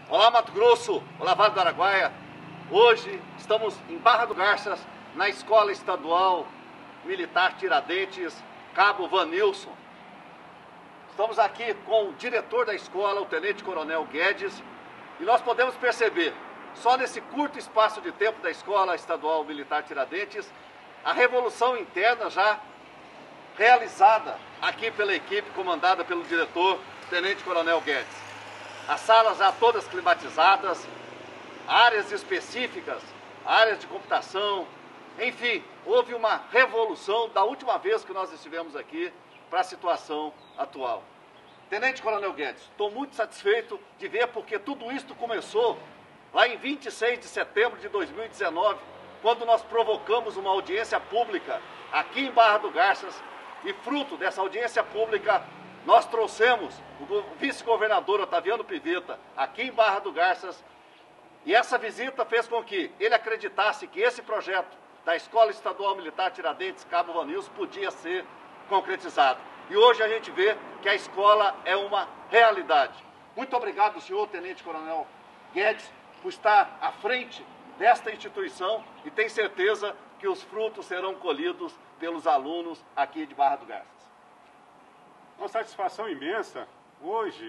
Olá, Mato Grosso! Olá, Vale do Araguaia! Hoje estamos em Barra do Garças, na Escola Estadual Militar Tiradentes, Cabo Vanilson. Estamos aqui com o diretor da escola, o Tenente Coronel Guedes, e nós podemos perceber, só nesse curto espaço de tempo da Escola Estadual Militar Tiradentes, a revolução interna já realizada aqui pela equipe comandada pelo diretor, Tenente Coronel Guedes. As salas já todas climatizadas, áreas específicas, áreas de computação, enfim, houve uma revolução da última vez que nós estivemos aqui para a situação atual. Tenente Coronel Guedes, estou muito satisfeito de ver porque tudo isto começou lá em 26 de setembro de 2019, quando nós provocamos uma audiência pública aqui em Barra do Garças e fruto dessa audiência pública nós trouxemos o vice-governador Otaviano Pivetta aqui em Barra do Garças e essa visita fez com que ele acreditasse que esse projeto da Escola Estadual Militar Tiradentes Cabo Vanilson podia ser concretizado. E hoje a gente vê que a escola é uma realidade. Muito obrigado, senhor Tenente Coronel Guedes, por estar à frente desta instituição e tenho certeza que os frutos serão colhidos pelos alunos aqui de Barra do Garças. Uma satisfação imensa hoje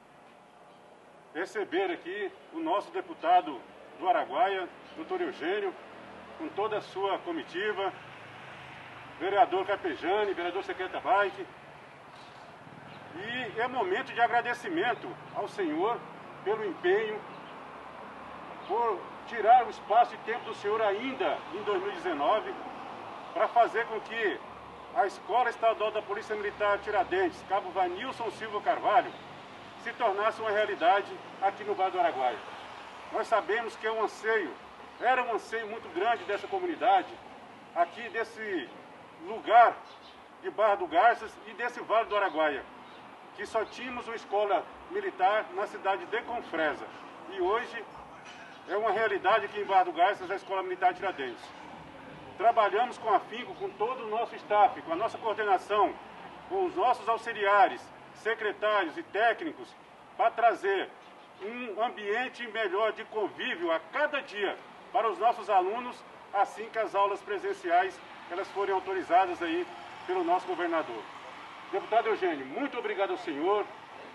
receber aqui o nosso deputado do Araguaia, doutor Eugênio, com toda a sua comitiva, vereador Carpegiani, vereador Secreta Baik. E é momento de agradecimento ao senhor pelo empenho, por tirar o espaço e tempo do senhor ainda em 2019 para fazer com que a Escola Estadual da Polícia Militar Tiradentes, Cabo Vanilson Silva Carvalho, se tornasse uma realidade aqui no Vale do Araguaia. Nós sabemos que é um anseio, era um anseio muito grande dessa comunidade, aqui desse lugar de Barra do Garças e desse Vale do Araguaia, que só tínhamos uma escola militar na cidade de Confresa. E hoje é uma realidade aqui em Barra do Garças a Escola Militar Tiradentes. Trabalhamos com afinco com todo o nosso staff, com a nossa coordenação, com os nossos auxiliares, secretários e técnicos, para trazer um ambiente melhor de convívio a cada dia para os nossos alunos, assim que as aulas presenciais elas forem autorizadas aí pelo nosso governador. Deputado Eugênio, muito obrigado ao senhor.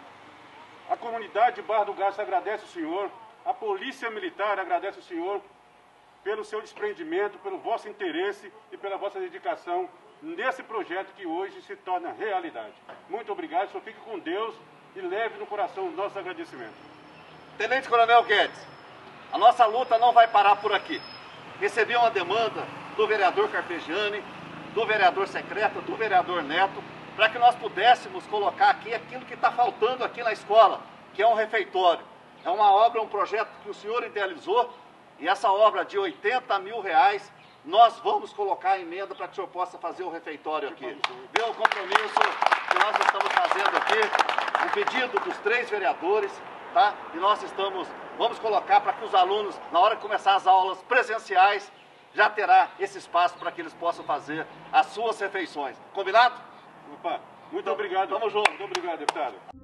A comunidade de Barra do Garças agradece o senhor. A Polícia Militar agradece o senhor pelo seu desprendimento, pelo vosso interesse e pela vossa dedicação nesse projeto que hoje se torna realidade. Muito obrigado, senhor fique com Deus e leve no coração os nossos agradecimentos. Tenente Coronel Guedes, a nossa luta não vai parar por aqui. Recebi uma demanda do vereador Carpegiani, do vereador Secreta, do vereador Neto, para que nós pudéssemos colocar aqui aquilo que está faltando aqui na escola, que é um refeitório. É uma obra, um projeto que o senhor idealizou, e essa obra de R$80 mil, nós vamos colocar a emenda para que o senhor possa fazer o refeitório aqui. Vê o compromisso que nós estamos fazendo aqui, um pedido dos 3 vereadores, tá? E nós vamos colocar para que os alunos, na hora de começar as aulas presenciais, já terá esse espaço para que eles possam fazer as suas refeições. Combinado? Opa, muito obrigado. Tamo junto. Muito obrigado, deputado.